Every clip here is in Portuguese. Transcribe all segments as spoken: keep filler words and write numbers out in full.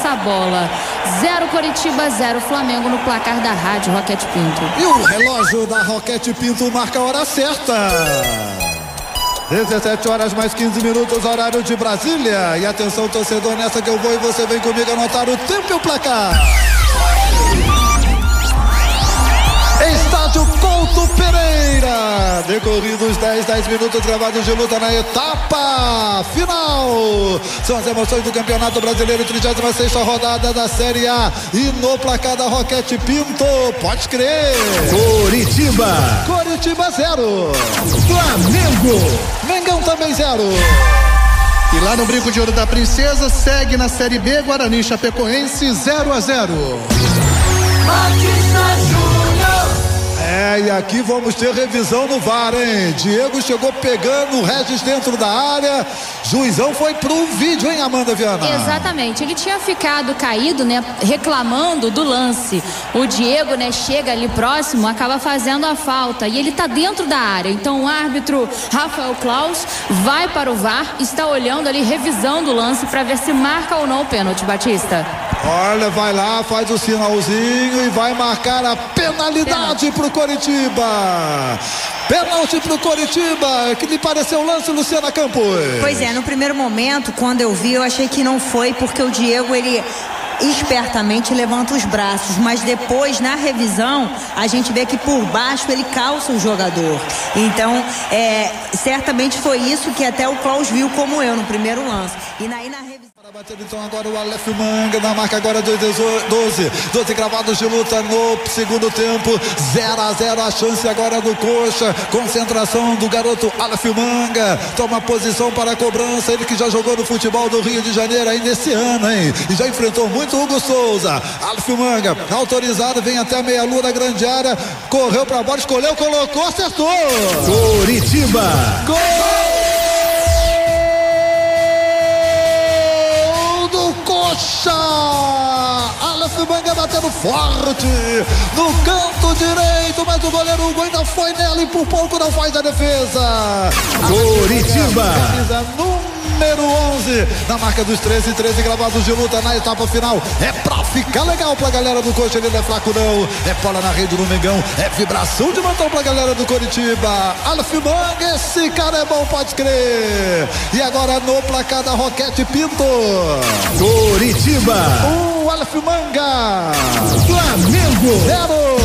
essa bola. Zero Coritiba, zero Flamengo no placar da Rádio Roquete Pinto. E o relógio da Roquete Pinto marca a hora certa. dezessete horas mais quinze minutos, horário de Brasília. E atenção, torcedor, nessa que eu vou e você vem comigo anotar o tempo e o placar. Estádio Couto Pereira. Decorridos dez, dez minutos gravados de luta na etapa final. São as emoções do Campeonato Brasileiro, trigésima sexta rodada da Série A. E no placar da Roquete Pinto, pode crer. Coritiba. Coritiba zero. Flamengo. Mengão também zero. E lá no Brinco de Ouro da Princesa, segue na Série B, Guarani Chapecoense zero a zero. Batista Júnior. É, e aqui vamos ter revisão no V A R, hein? Diego chegou pegando o Regis dentro da área. Juizão foi pro vídeo, hein, Amanda Viana? Exatamente, ele tinha ficado caído, né, reclamando do lance. O Diego, né, chega ali próximo, acaba fazendo a falta e ele tá dentro da área. Então o árbitro Rafael Klaus vai para o V A R, está olhando ali, revisando o lance para ver se marca ou não o pênalti, Batista. Olha, vai lá, faz o sinalzinho e vai marcar a penalidade Pênalti. pro Coritiba. Pênalti pro Coritiba. Que lhe pareceu o lance, Luciana Campos? Pois é, no primeiro momento, quando eu vi, eu achei que não foi, porque o Diego, ele espertamente levanta os braços, mas depois na revisão a gente vê que por baixo ele calça o jogador. Então é, certamente foi isso que até o Klaus viu, como eu, no primeiro lance. E aí na revisão batendo então agora o Aleph Manga na marca agora doze, doze gravados de luta no segundo tempo, zero a zero a chance agora do Coxa, concentração do garoto Aleph Manga, toma posição para a cobrança, ele que já jogou no futebol do Rio de Janeiro ainda esse ano, hein, e já enfrentou muito o Hugo Souza. Aleph Manga, autorizado, vem até a meia lua da grande área, correu pra bola, escolheu, colocou, acertou. Coritiba. Gol! Coxa! Aleph Manga batendo forte no canto direito, mas o goleiro Hugo ainda foi nela e por pouco não faz a defesa. Coritiba. Camisa número onze na marca dos treze, treze gravados de luta na etapa final. É pra ficar legal pra galera do Coxa, ele não é fraco não. É bola na rede do Mengão, é vibração de montão pra galera do Coritiba. Aleph Manga, esse cara é bom, pode crer. E agora no placar da Roquete Pinto. Coritiba. O Aleph Manga. Flamengo. Zero.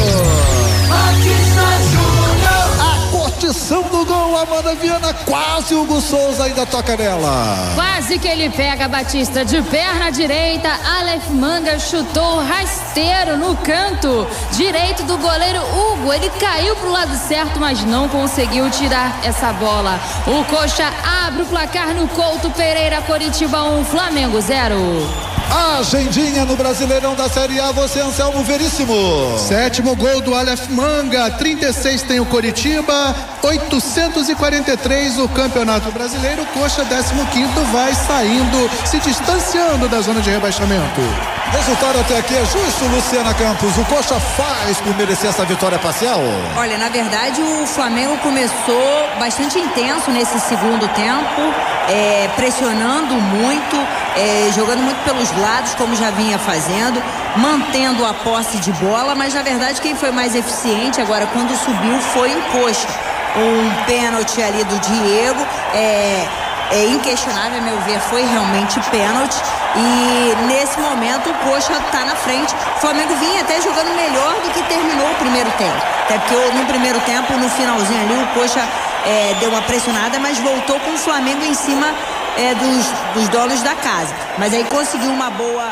Batista Júnior. A curtição do gol, Amanda Viana, quase o Hugo Souza ainda toca nela. Quase que ele pega, Batista, de perna direita. Aleph Manga chutou rasteiro no canto direito do goleiro Hugo. Ele caiu pro lado certo, mas não conseguiu tirar essa bola. O Coxa abre o placar no Couto Pereira. Coritiba um, Flamengo zero. Agendinha no Brasileirão da Série A, você, Anselmo Veríssimo. Sétimo gol do Aleph Manga, trinta e seis tem o Coritiba, oitocentos e quarenta e três o Campeonato Brasileiro. Coxa décimo quinto vai saindo, se distanciando da zona de rebaixamento. Resultado até aqui é justo, Luciana Campos. O Coxa faz por merecer essa vitória parcial? Olha, na verdade o Flamengo começou bastante intenso nesse segundo tempo, é, pressionando muito, é, jogando muito pelos lados, como já vinha fazendo, mantendo a posse de bola, mas na verdade quem foi mais eficiente agora quando subiu foi o Coxa. Um pênalti ali do Diego, é, é inquestionável, a meu ver, foi realmente pênalti. E nesse momento o Coxa está na frente. O Flamengo vinha até jogando melhor do que terminou o primeiro tempo. Até porque no primeiro tempo, no finalzinho ali, o Coxa é, deu uma pressionada, mas voltou com o Flamengo em cima é, dos, dos donos da casa. Mas aí conseguiu uma boa...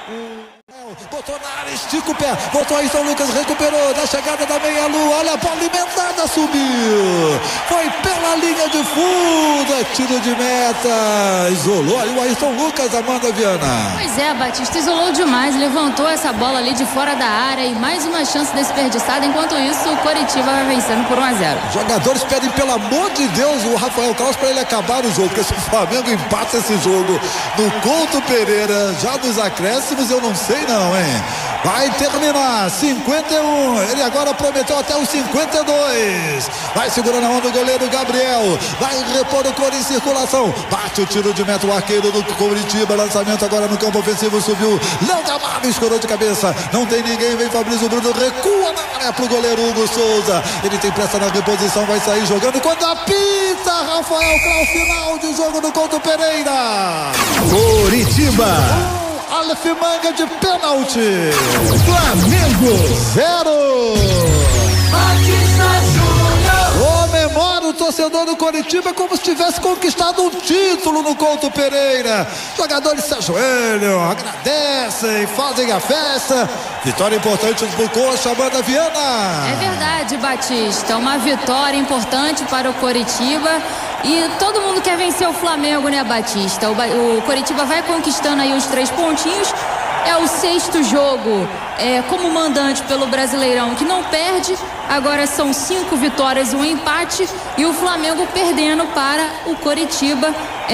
Botou na área, estica o pé, botou aí São Lucas, recuperou na chegada da meia-lua, olha a bola alimentada, subiu, foi pela linha de fundo, é tiro de meta, isolou aí o Ayrton Lucas, Amanda Viana. Pois é, Batista isolou demais, levantou essa bola ali de fora da área e mais uma chance desperdiçada. Enquanto isso, o Coritiba vai vencendo por um a zero. Jogadores pedem, pelo amor de Deus, o Rafael Klaus para ele acabar o jogo, porque se o Flamengo empata esse jogo no Couto Pereira, já dos acréscimos, eu não sei não, hein? vai terminar cinquenta e um, ele agora prometeu até os cinquenta e dois, vai segurando a mão do goleiro Gabriel, vai repor o Corinthians em circulação, bate o tiro de meta o arqueiro do Coritiba, lançamento agora no campo ofensivo, subiu Léo Gamalho, escorou de cabeça, não tem ninguém, vem Fabrício Bruno, recua na área pro goleiro Hugo Souza, ele tem pressa na reposição, vai sair jogando, quando apita Rafael Kraus, final de jogo do Couto Pereira. Coritiba, Aleph Manga de pênalti. Flamengo, Zero. Batista Júnior. Comemora o torcedor do Coritiba como se tivesse conquistado um título no Couto Pereira. Jogadores se ajoelham, agradecem, fazem a festa. Vitória importante pro Coxa, Amanda Viana. É verdade, Batista. Uma vitória importante para o Coritiba. E todo mundo quer vencer o Flamengo, né, Batista? O, ba o Coritiba vai conquistando aí os três pontinhos. É o sexto jogo é, como mandante pelo Brasileirão, que não perde. Agora são cinco vitórias e um empate. E o Flamengo perdendo para o Coritiba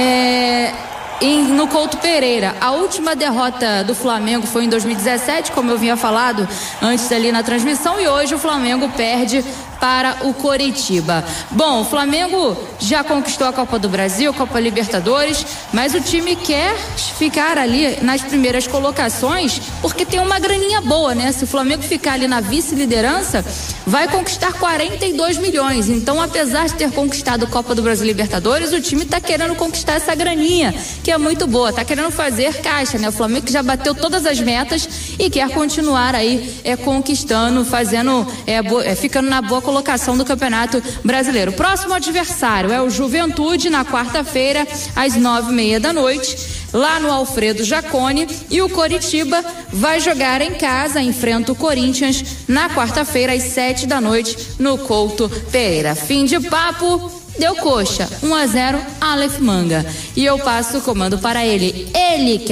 é, em, no Couto Pereira. A última derrota do Flamengo foi em dois mil e dezessete, como eu vinha falado antes ali na transmissão. E hoje o Flamengo perde para o Coritiba. Bom, o Flamengo já conquistou a Copa do Brasil, a Copa Libertadores, mas o time quer ficar ali nas primeiras colocações porque tem uma graninha boa, né? Se o Flamengo ficar ali na vice-liderança, vai conquistar quarenta e dois milhões. Então, apesar de ter conquistado a Copa do Brasil e Libertadores, o time tá querendo conquistar essa graninha, que é muito boa, tá querendo fazer caixa, né? O Flamengo que já bateu todas as metas e quer continuar aí é, conquistando, fazendo, é, bo- é, ficando na boa colocação do Campeonato Brasileiro. O próximo adversário é o Juventude na quarta-feira às nove e meia da noite, lá no Alfredo Jaconi, e o Coritiba vai jogar em casa, enfrenta o Corinthians na quarta-feira às sete da noite no Couto Pereira. Fim de papo, deu Coxa, um a zero Aleph Manga. E eu passo o comando para ele. Ele que